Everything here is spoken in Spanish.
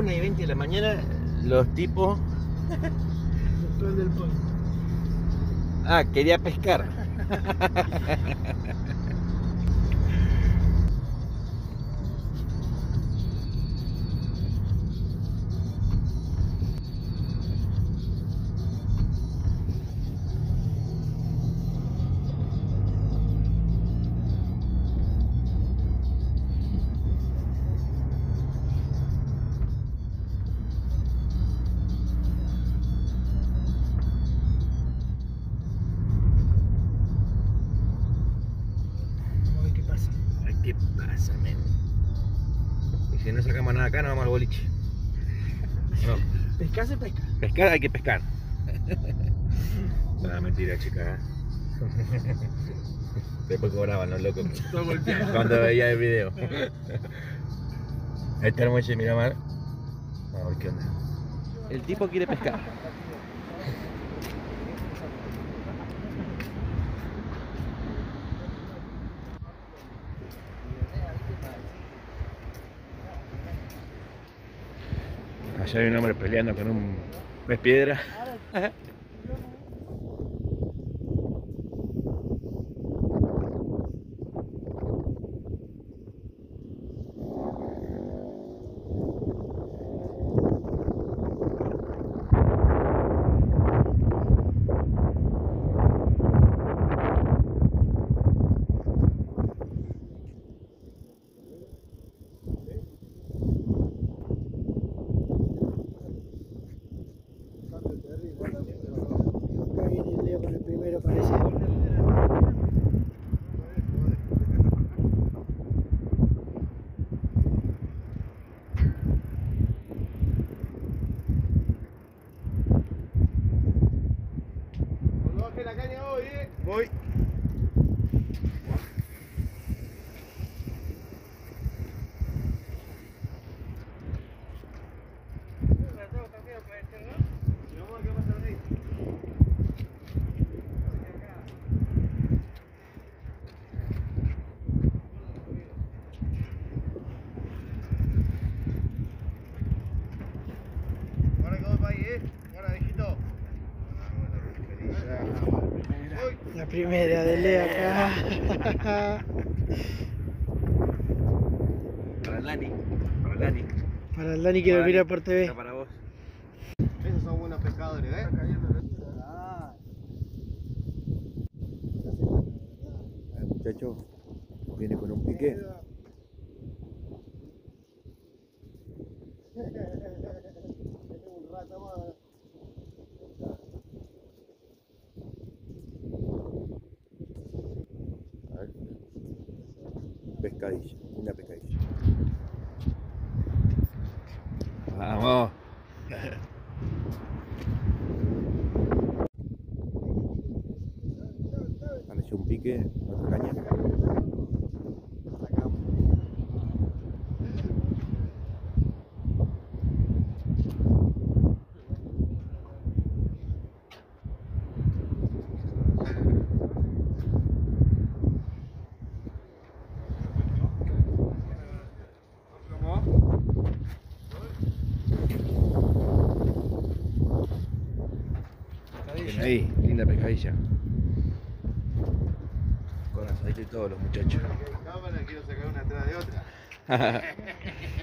1:20 de la mañana, los tipos... Del pollo. Ah, quería pescar. ¿Qué pasa, men? Y si no sacamos nada acá, no vamos al boliche. No. Pescar se pesca. Pescar hay que pescar. No, mentira, chica. Después cobraban los locos. Todo golpeado. Cuando veía el video. Ahí está el muelle, mira mal. Vamos a ver qué onda. El tipo quiere pescar. Allá hay un hombre peleando con un pez piedra. Voy. La primera de Lea acá. Para el Dani. Para el Dani. Para el Dani que lo mira por TV. Para vos. Esos son buenos pescadores, ¿eh? El muchacho viene con un pique. Pescadilla, una pescadilla. Vamos. Apareció un pique, otra caña. Ahí, linda pescadilla. Con aceite y todos los muchachos. Cámara, quiero sacar una atrás de otra.